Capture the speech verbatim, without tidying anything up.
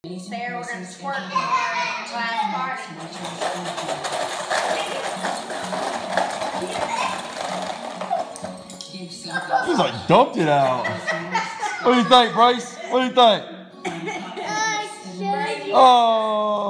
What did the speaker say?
Sarah, we're going to twerk at your class party. He's like dumped it out. What do you think, Bryce? What do you think? Oh.